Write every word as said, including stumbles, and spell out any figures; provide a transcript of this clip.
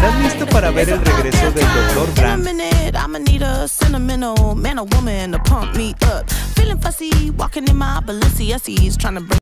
¿Estás listo para ver el regreso del doctor Brandt? I'ma need a sentimental man or woman to pump me up. Feeling fussy, walking in my Balenciennes, trying to bring